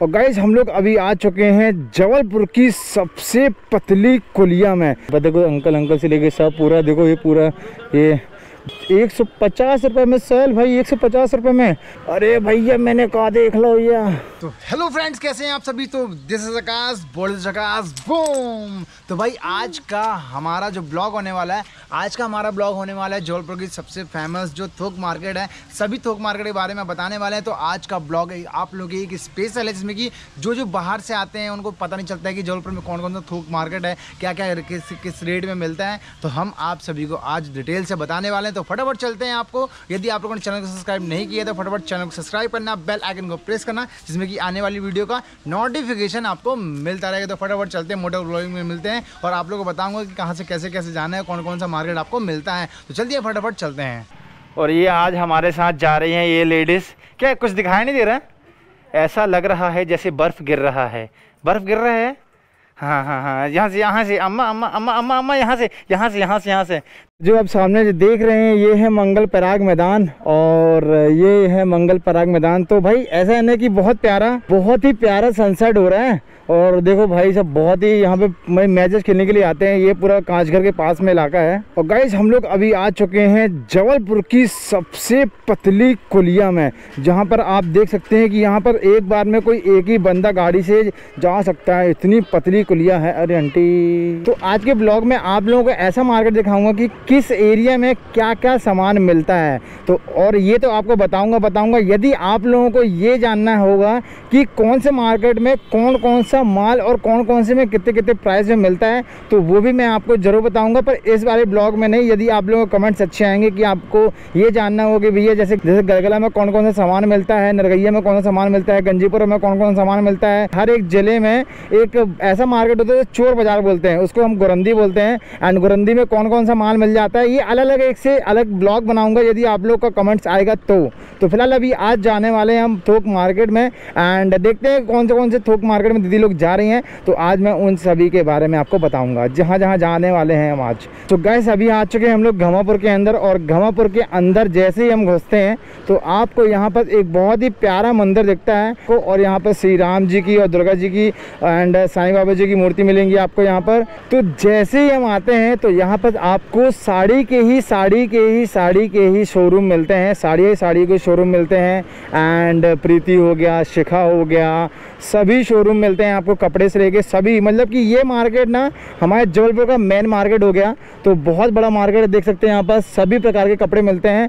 और गाइज हम लोग अभी आ चुके हैं जबलपुर की सबसे पतली कुलिया में। देखो अंकल से लेके सब पूरा, देखो ये पूरा ये 150 रुपये में सेल भाई, 150 रुपये में। अरे भैया मैंने कहा देख लो भैया। तो हेलो फ्रेंड्स, कैसे हैं आप सभी। तो this is Akash, bold Akash, boom. तो भाई आज का हमारा जो ब्लॉग होने वाला है, आज का हमारा ब्लॉग होने वाला है जबलपुर की सबसे फेमस जो थोक मार्केट है, सभी थोक मार्केट के बारे में बताने वाले हैं। तो आज का ब्लॉग आप लोगों की एक स्पेशल है, जिसमें कि जो बाहर से आते हैं उनको पता नहीं चलता है कि जबलपुर में कौन कौन सा थोक मार्केट है, क्या क्या किस रेट में मिलता है। तो हम आप सभी को आज डिटेल से बताने वाले हैं। तो फटाफट चलते हैं। आपको यदि आप लोगों ने चैनल को सब्सक्राइब नहीं किया तो फटाफट चैनल को सब्सक्राइब करना, बेल आइकन को प्रेस करना, जिसमें कि आने वाली वीडियो का नोटिफिकेशन आपको मिलता रहेगा। तो फटाफट चलते हैं, मोटर ब्लॉगिंग में मिलते हैं और आप लोगों को बताऊंगा कि कहां से कैसे कैसे जाना है, कौन कौन सा मार्केट आपको मिलता है। तो चलिए फटाफट चलते हैं। और ये आज हमारे साथ जा रही हैं ये लेडीज़। क्या कुछ दिखाई नहीं दे रहा है? ऐसा लग रहा है जैसे बर्फ़ गिर रहा है। बर्फ़ गिर रहा है। हाँ, यहाँ से अम्मा यहाँ से। जो आप सामने जो देख रहे हैं ये है मंगल पराग मैदान, और ये है मंगल पराग मैदान। तो भाई ऐसा है ना कि बहुत ही प्यारा सनसेट हो रहा है। और देखो भाई सब बहुत ही यहाँ पे मैचेस खेलने के लिए आते हैं। ये पूरा कांचघर के पास में इलाका है। और गाइस हम लोग अभी आ चुके हैं जबलपुर की सबसे पतली कुलिया में, जहाँ पर आप देख सकते हैं कि यहाँ पर एक बार में कोई एक ही बंदा गाड़ी से जा सकता है, इतनी पतली कुलिया है। अरे आंटी, तो आज के ब्लॉग में आप लोगों को ऐसा मार्केट दिखाऊंगा कि किस एरिया में क्या क्या सामान मिलता है। तो और ये तो आपको बताऊंगा। यदि आप लोगों को ये जानना होगा कि कौन से मार्केट में कौन कौन सा माल और कौन कौन से में कितने प्राइस में मिलता है, तो वो भी मैं आपको जरूर बताऊंगा, पर इस वाले ब्लॉग में नहीं। यदि आप लोगों को कमेंट्स अच्छे आएंगे कि आपको ये जानना होगा कि भैया जैसे गलगला में कौन कौन सा सामान मिलता है, नरगैया में कौन सा सामान मिलता है, गंजीपुर में कौन कौन सा सामान मिलता है। हर एक जिले में एक ऐसा मार्केट होता है चोर बाजार बोलते हैं, उसको हम गुरंदी बोलते हैं। एंड गुरंदी में कौन कौन सा माल मिल जाता है, ये अलग अलग एक से अलग ब्लॉग बनाऊंगा यदि आप लोग का कमेंट्स आएगा तो फिलहाल अभी आज जाने वाले हैं हम थोक मार्केट में, एंड देखते हैं कौन से थोक मार्केट में दीदी लोग जा रही हैं। तो आज मैं उन सभी के बारे में आपको बताऊंगा जहां जाने वाले हैं हम आज। तो गाइस अभी आ चुके हैं हम लोग घमापुर के अंदर, और घमापुर के अंदर जैसे ही हम घुसते हैं तो आपको यहाँ पर एक बहुत ही प्यारा मंदिर दिखता है को, और यहाँ पर श्री राम जी की और दुर्गा जी की एंड साईं बाबा जी की मूर्ति मिलेंगी आपको यहाँ पर। तो जैसे ही हम आते हैं तो यहाँ पर आपको साड़ी के ही शोरूम मिलते हैं, साड़ी के शोरूम मिलते हैं। एंड प्रीति हो गया, शिखा हो गया, सभी शोरूम मिलते हैं आपको, कपड़े से लेके सभी। मतलब कि ये मार्केट ना हमारे जबलपुर का मेन मार्केट हो गया। तो बहुत बड़ा मार्केट है, देख सकते हैं यहाँ पर सभी प्रकार के कपड़े मिलते हैं।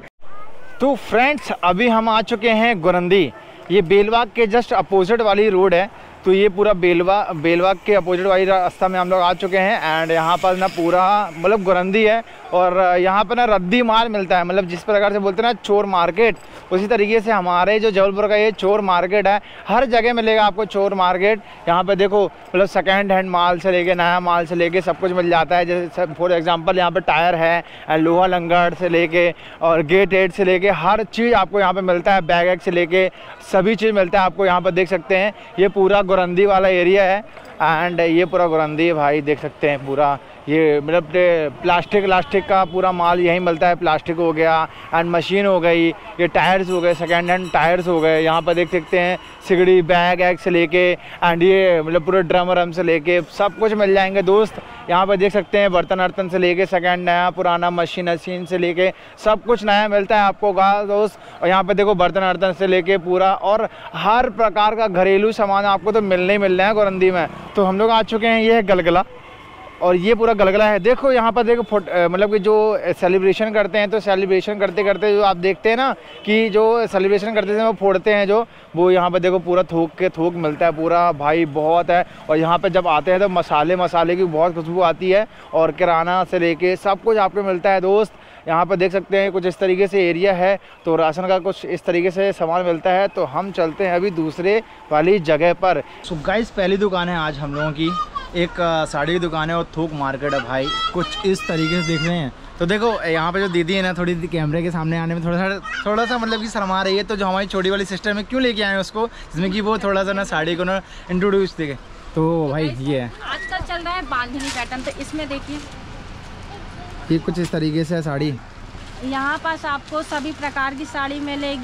तो फ्रेंड्स अभी हम आ चुके हैं गुरंदी। ये बेलबाग के जस्ट अपोजिट वाली रोड है। तो ये पूरा बेलबाग के अपोजिट वाली रास्ता में हम लोग आ चुके हैं। एंड यहाँ पर ना पूरा मतलब गुरंदी है, और यहाँ पर ना रद्दी माल मिलता है। मतलब जिस प्रकार से बोलते हैं ना चोर मार्केट, उसी तरीके से हमारे जो जबलपुर का ये चोर मार्केट है। हर जगह मिलेगा आपको चोर मार्केट। यहाँ पे देखो मतलब सेकेंड हैंड माल से लेके नया माल से लेके सब कुछ मिल जाता है। जैसे फॉर एग्जांपल यहाँ पे टायर है, लोहा लंगड़ से लेके और गेट एड से लेके हर चीज़ आपको यहाँ पे मिलता है। बैग एग से लेके सभी चीज़ मिलता है आपको यहाँ पर, देख सकते हैं। ये पूरा गुरंदी वाला एरिया है। एंड ये पूरा गुरंदी भाई देख सकते हैं पूरा। ये मतलब प्लास्टिक का पूरा माल यहीं मिलता है। प्लास्टिक हो गया एंड मशीन हो गई, ये टायर्स हो गए, सेकेंड हैंड टायर्स हो गए। यहाँ पर देख सकते हैं सिगड़ी, बैग एग से लेके एंड ये मतलब पूरे ड्रम से लेके सब कुछ मिल जाएंगे दोस्त। यहाँ पर देख सकते हैं बर्तन से लेके सेकेंड, नया पुराना, मशीन से लेके सब कुछ नया मिलता है आपको दोस्त। और यहाँ पर देखो बर्तन से लेके पूरा, और हर प्रकार का घरेलू सामान आपको तो मिलने ही मिल रहा है गुरंदी में। तो हम लोग आ चुके हैं, ये है गलगला, और ये पूरा गलगला है। देखो यहाँ पर देखो मतलब कि जो सेलिब्रेशन करते हैं, तो सेलिब्रेशन करते जो आप देखते हैं ना कि जो सेलिब्रेशन करते हैं वो फोड़ते हैं जो, वो यहाँ पर देखो पूरा थोक मिलता है पूरा भाई, बहुत है। और यहाँ पर जब आते हैं तो मसाले की बहुत खुशबू आती है, और किराना से लेके सब कुछ आपको मिलता है दोस्त। यहाँ पर देख सकते हैं कुछ इस तरीके से एरिया है। तो राशन का कुछ इस तरीके से सामान मिलता है। तो हम चलते हैं अभी दूसरे वाली जगह पर। सो गाइस पहली दुकान है आज हम लोगों की, एक साड़ी की दुकान है और थोक मार्केट है भाई। कुछ इस तरीके से देख रहे हैं। तो देखो यहाँ पे जो दीदी है ना, थोड़ी कैमरे के सामने आने में थोड़ा सा मतलब कि शर्मा रही है। तो जो हमारी छोटी वाली सिस्टर में क्यों लेके आए उसको, जिसमें कि वो थोड़ा सा ना साड़ी को ना इंट्रोड्यूस देखे। तो भाई ये है आजकल चल रहा है बांधनी पैटर्न। तो इसमें देखिए ये कुछ इस तरीके से है साड़ी। यहाँ पास आपको सभी प्रकार की साड़ी मिलेगी।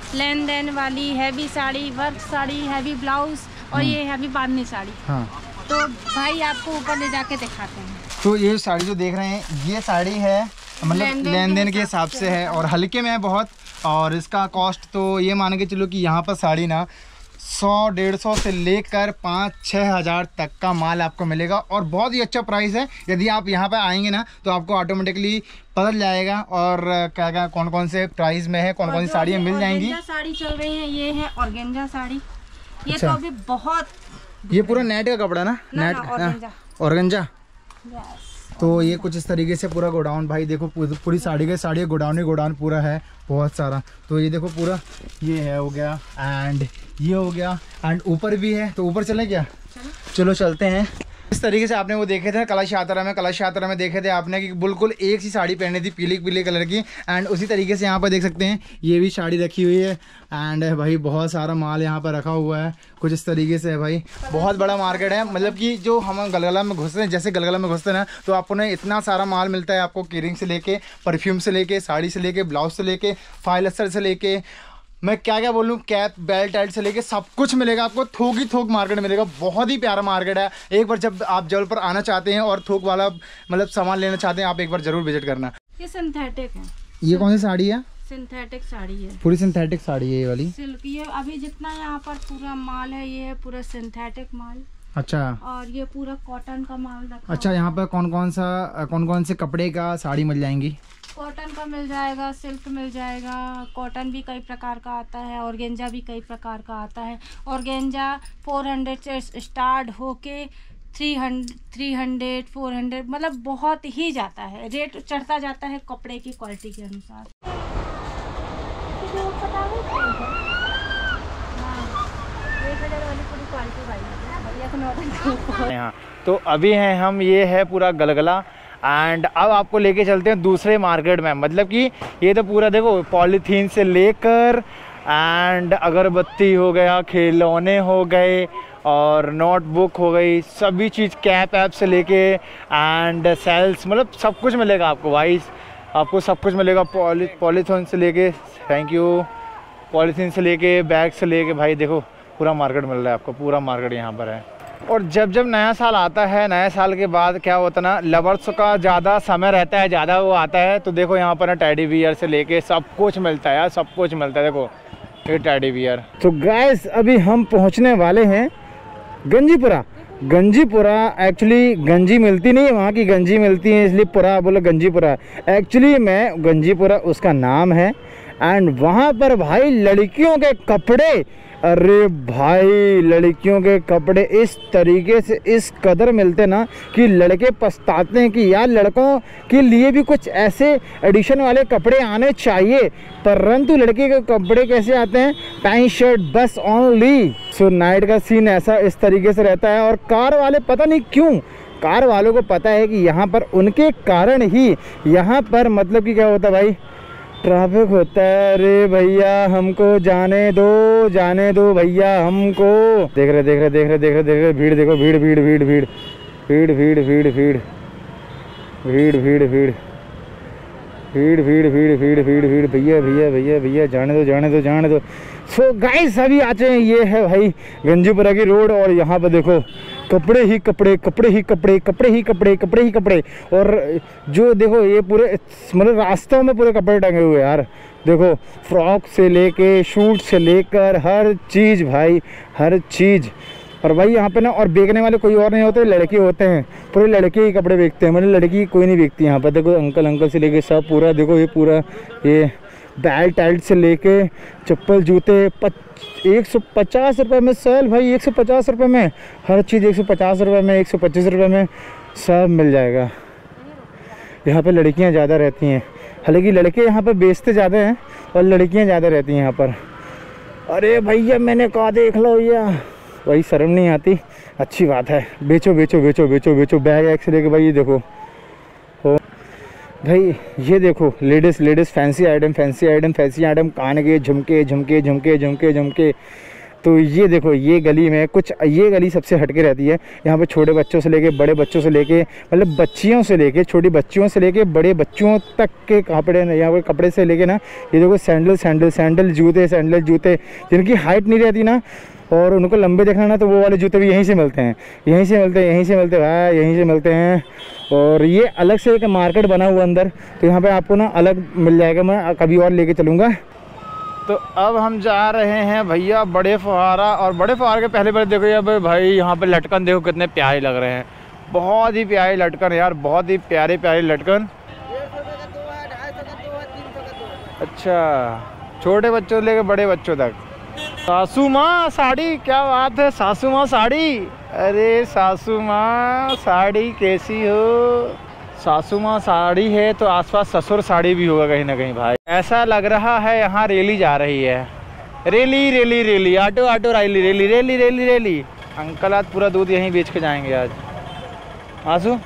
लेन देन वाली heavy sari, work sari, heavy blouse और ये हैवी बांधनी साड़ी। हाँ, तो भाई आपको ऊपर ले जाके दिखाते हैं। तो ये साड़ी जो देख रहे हैं ये साड़ी है मतलब लेन देन के हिसाब से है और हल्के में है बहुत। और इसका कॉस्ट तो ये मान के चलो कि यहाँ पर साड़ी ना 100-150 से लेकर 5-6 हज़ार तक का माल आपको मिलेगा और बहुत ही अच्छा प्राइस है। यदि आप यहाँ पर आएंगे ना तो आपको ऑटोमेटिकली पता चल जाएगा और क्या क्या कौन कौन से प्राइस में है, कौन कौन सी साड़ियाँ मिल जाएंगी। साड़ी चल रही है, ये है ऑर्गेन्जा साड़ी। ये अच्छा। तो अभी बहुत, ये पूरा नेट का कपड़ा ना, नेट ऑर्गेन्जा। तो ये कुछ इस तरीके से पूरा गोडाउन, भाई देखो पूरी साड़ी के साड़ी गोडाउन ही गोडाउन पूरा है बहुत सारा। तो ये देखो पूरा ये है हो गया एंड ये हो गया एंड ऊपर भी है। तो ऊपर चले क्या? चलो चलते हैं। इस तरीके से आपने वो देखे थे कलश यात्रा में देखे थे आपने कि बिल्कुल एक सी साड़ी पहनी थी पीले कलर की। एंड उसी तरीके से यहाँ पर देख सकते हैं ये भी साड़ी रखी हुई है एंड भाई बहुत सारा माल यहाँ पर रखा हुआ है कुछ इस तरीके से है भाई। बहुत बड़ा मार्केट है, मतलब कि जो हम गलगला में घुसते हैं, जैसे गलगला में घुसते हैं ना तो आपको ना इतना सारा माल मिलता है आपको, कीरिंग से लेके, परफ्यूम से लेके, साड़ी से लेके, ब्लाउज से लेके, फाइल अस्तर से लेके, मैं क्या क्या बोलूँ, कैप बेल्ट टाइट से लेके सब कुछ मिलेगा आपको। थोक ही थोक मार्केट मिलेगा, बहुत ही प्यारा मार्केट है। एक बार जब आप जबलपुर आना चाहते हैं और थोक वाला मतलब सामान लेना चाहते हैं आप एक बार जरूर विजिट करना। ये सिंथेटिक है। ये कौन सी साड़ी है? सिंथेटिक साड़ी है, पूरी सिंथेटिक साड़ी है ये वाली। सिल्क। ये अभी जितना यहाँ पर पूरा माल है ये है पूरा सिंथेटिक माल। अच्छा। और ये पूरा कॉटन का माल रखा। अच्छा, यहाँ पर कौन कौन से कपड़े का साड़ी मिल जाएंगी? कॉटन का मिल जाएगा, सिल्क मिल जाएगा, कॉटन भी कई प्रकार का आता है, ऑर्गेन्जा भी कई प्रकार का आता है। ऑर्गेन्जा 400 से स्टार्ट होके 300 400 मतलब बहुत ही जाता है, रेट चढ़ता जाता है कपड़े की क्वालिटी के अनुसार। हाँ, तो अभी हैं हम, ये है पूरा गलगला एंड अब आपको लेके चलते हैं दूसरे मार्केट में। मतलब कि ये तो पूरा देखो पॉलीथीन से लेकर एंड अगरबत्ती हो गया, खिलौने हो गए और नोटबुक हो गई, सभी चीज़ कैप ऐप से लेके एंड सेल्स, मतलब सब कुछ मिलेगा आपको भाई, आपको सब कुछ मिलेगा। पॉलीथीन से लेके, थैंक यू, पॉलीथीन से लेके, बैग से लेके, भाई देखो पूरा मार्केट मिल रहा है आपको, पूरा मार्केट यहाँ पर है। और जब नया साल आता है, नए साल के बाद क्या होता है ना, लवर्स का ज़्यादा समय रहता है, ज़्यादा वो आता है। तो देखो यहाँ पर ना टेडी बियर से लेके सब कुछ मिलता है यार, सब कुछ मिलता है। देखो ये टेडी बियर। तो गाइस अभी हम पहुँचने वाले हैं गंजीपुरा। एक्चुअली गंजी मिलती नहीं है, वहाँ की गंजी मिलती है इसलिए पुरा बोला गंजीपुरा। एक्चुअली में गंजीपुरा उसका नाम है एंड वहाँ पर भाई लड़कियों के कपड़े, अरे भाई लड़कियों के कपड़े इस तरीके से इस कदर मिलते ना कि लड़के पछताते हैं कि यार लड़कों के लिए भी कुछ ऐसे एडिशन वाले कपड़े आने चाहिए, परंतु लड़के के कपड़े कैसे आते हैं, पैंट शर्ट बस ओनली। सो नाइट का सीन ऐसा इस तरीके से रहता है। और कार वाले पता नहीं क्यों, कार वालों को पता है कि यहाँ पर उनके कारण ही यहाँ पर मतलब कि क्या होता है भाई, ट्रैफिक होता है। अरे भैया हमको जाने दो भैया हमको। देख रहे भीड़ देखो, भीड़ भैया जाने दो। सो गाइस अभी आते हैं, ये है भाई गंजीपुरा की रोड और यहाँ पर देखो कपड़े ही कपड़े। और जो देखो ये पूरे मतलब रास्तों में पूरे कपड़े टंगे हुए यार। देखो फ्रॉक से लेके शूट से लेकर हर चीज़ भाई, हर चीज़। और भाई यहाँ पे ना और बेचने वाले कोई और नहीं होते, लड़के होते हैं, पूरे लड़के ही कपड़े बेचते हैं, मतलब लड़की कोई नहीं बेचती यहाँ पर। देखो अंकल से लेके सब पूरा देखो, ये पूरा ये बेल्ट टाइट से लेके चप्पल जूते 150 रुपये में सेल भाई, 150 रुपये में हर चीज़, 150 रुपये में, 125 रुपये में सब मिल जाएगा। यहाँ पे लड़कियाँ ज़्यादा रहती हैं, हालांकि लड़के यहाँ पे बेचते ज़्यादा हैं और लड़कियाँ ज़्यादा रहती हैं यहाँ पर। अरे भैया मैंने कहा देख लो भैया, वही शर्म नहीं आती, अच्छी बात है, बेचो बैग एक से लेके। भाई ये देखो भाई, ये देखो लेडीज़ फैंसी आइटम, कान के झुमके तो ये देखो, ये गली में कुछ, ये गली सबसे हटके रहती है। यहाँ पे छोटे बच्चों से लेके बड़े बच्चों से लेके, मतलब बच्चियों से लेके, छोटी बच्चियों से लेके बड़े बच्चों तक के कपड़े, यहाँ पे कपड़े से लेके ना, ये देखो सैंडल जूते जिनकी हाइट नहीं रहती ना और उनको लंबे देखना ना, तो वो वाले जूते भी यहीं से मिलते हैं, यहीं से मिलते हैं। और ये अलग से एक मार्केट बना हुआ अंदर, तो यहाँ पे आपको ना अलग मिल जाएगा, मैं कभी और लेके चलूँगा। तो अब हम जा रहे हैं भैया बड़े फुहारा, और बड़े फुहारे के पहले देखो ये भाई यहाँ पे लटकन देखो कितने प्यारे लग रहे हैं, बहुत ही प्यारे लटकन यार, बहुत ही प्यारे लटकन। अच्छा, छोटे बच्चों से लेकर बड़े बच्चों तक। सासू माँ साड़ी, क्या बात है, सासू माँ साड़ी, अरे सासू माँ साड़ी कैसी हो? सासू माँ साड़ी है तो आसपास ससुर साड़ी भी होगा कहीं ना कहीं भाई। ऐसा लग रहा है यहाँ रैली जा रही है, रैली, ऑटो रैली। अंकल आज पूरा दूध यहीं बेच के जाएंगे आज। आंसू,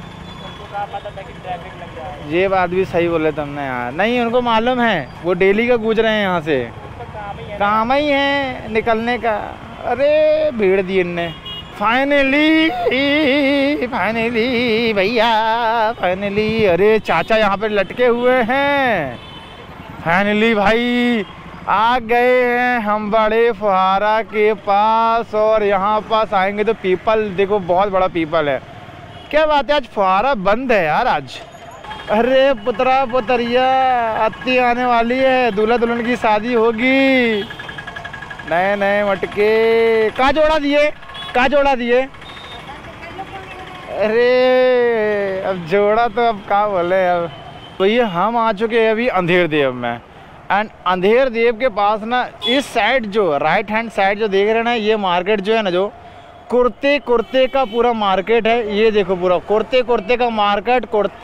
ये बात भी सही बोले तुमने यार, नहीं उनको मालूम है, वो डेली का गूंज रहे हैं यहाँ से, काम ही है निकलने का। अरे भीड़ दी इनने, फाइनली भैया, फाइनली। अरे चाचा यहाँ पे लटके हुए हैं, फाइनली भाई आ गए हैं हम बड़े फुहारा के पास। और यहाँ पास आएंगे तो पीपल देखो, बहुत बड़ा पीपल है। क्या बात है, आज फुहारा बंद है यार आज। अरे पुतरा पुतरिया अत्ती आने वाली है, दूल्हा दुल्हन की शादी होगी, नए मटके का जोड़ा दिए। अरे अब जोड़ा तो अब क्या बोले। अब तो ये हम आ चुके हैं अभी अंधेर देव में, एंड अंधेर देव के पास ना इस साइड जो राइट हैंड साइड जो देख रहे हैं ना, ये मार्केट जो है ना, जो कुर्ते का पूरा मार्केट है। ये देखो पूरा कुर्ते का मार्केट,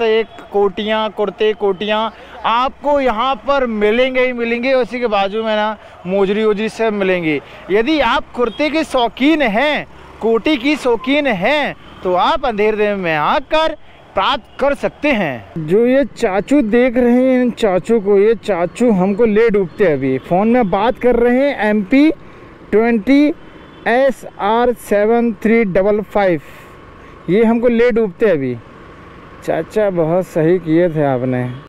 कोटियाँ आपको यहाँ पर मिलेंगे ही मिलेंगे। उसी के बाजू में ना मोजरी सब मिलेंगी। यदि आप कुर्ते के शौकीन हैं, कोटी की शौकीन हैं, तो आप अंधेर देव में आकर प्राप्त कर सकते हैं। जो ये चाचू देख रहे हैं, इन चाचू को, ये चाचू हमको ले डूबते हैं। अभी फ़ोन में बात कर रहे हैं, MP20 SR7355, ये हमको ले डूबते अभी। चाचा बहुत सही किए थे आपने।